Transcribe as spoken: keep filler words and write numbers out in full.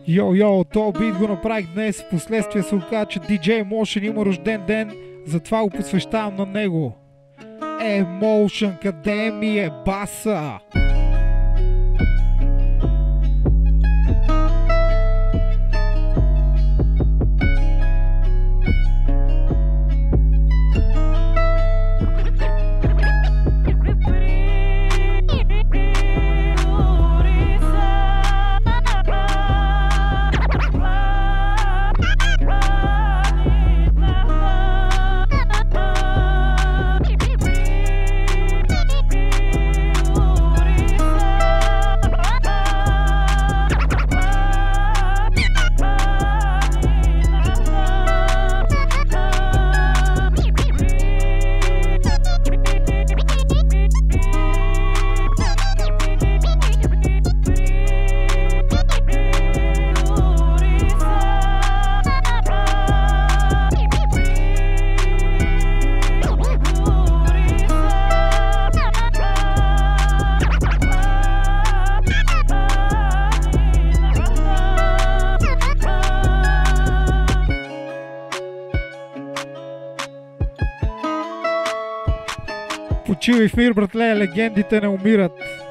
Йо-йо, то бит го направих днес, в последствие се оказа, че диджей Motion има рожден ден, затова го посвещавам на него. Emotion, къде ми е баса? Почивай в мир, братле, легендите не умират.